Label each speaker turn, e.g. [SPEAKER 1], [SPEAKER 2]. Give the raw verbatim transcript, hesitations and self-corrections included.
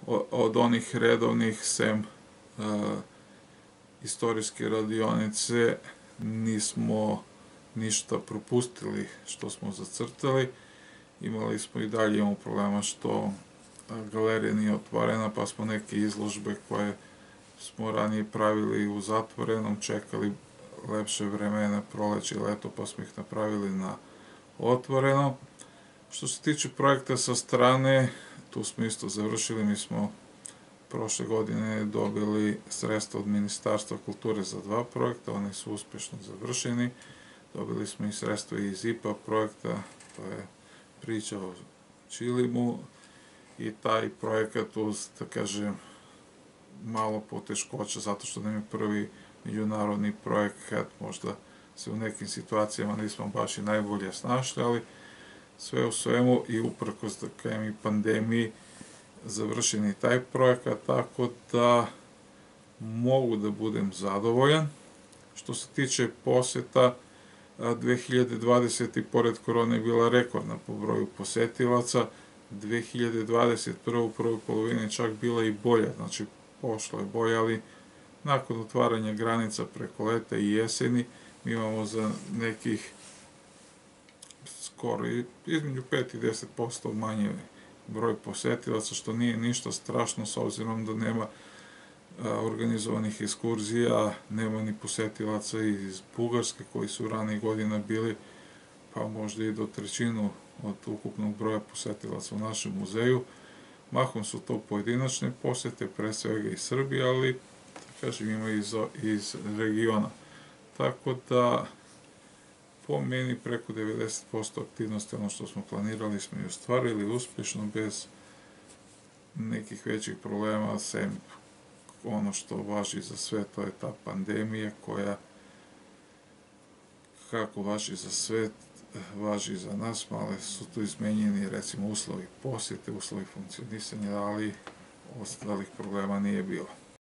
[SPEAKER 1] od onih redovnih, sem istorijske radionice, nismo ništa propustili što smo zacrtali. Imali smo i dalje imamo problema što galerija nije otvorena, pa smo neke izložbe koje smo ranije pravili u zatvorenom čekali lepše vremena, proleće i leto, pa smo ih napravili na otvorenom. Što se tiče projekta sa strane, tu smo isto završili. Mi smo prošle godine dobili sredstva od Ministarstva kulture za dva projekta, oni su uspešno završeni. Dobili smo i sredstva iz I P A projekta, to je priča o Čilimu, i taj projekat uz, da kažem, malo poteškoća, zato što nam je prvi međunarodni projekat, možda se u nekim situacijama nismo baš i najbolje snašli, ali sve u svemu i uprkos, da kažem, i pandemiji, završen je taj projekat, tako da mogu da budem zadovoljan. Što se tiče poseta, dve hiljade dvadesete. pored korone je bila rekordna po broju posetilaca, dve hiljade dvadeset prve. u prvoj polovini čak bila i bolja, znači pošlo je bolje, ali nakon otvaranja granica preko leta i jeseni, mi imamo za nekih skoro između pet i deset posto manje broj posetilaca, što nije ništa strašno, s obzirom da nema organizovanih ekskurzija, nema ni posetilaca iz Bugarske koji su ranih godina bili pa možda i do trećinu od ukupnog broja posetilaca u našem muzeju. Mahom su to pojedinačne posete, pre svega iz Srbije, ali, da kažem, ima iz regiona. Tako da, po meni, preko devedeset posto aktivnosti, ono što smo planirali, smo i ostvarili uspešno, bez nekih većih problema, sem ono što važi za sve, to je ta pandemija koja, kako važi za sve, važi i za nas, malo su tu izmenjeni, recimo, uslovi posjete, uslovi funkcionisanja, ali ostalih problema nije bilo.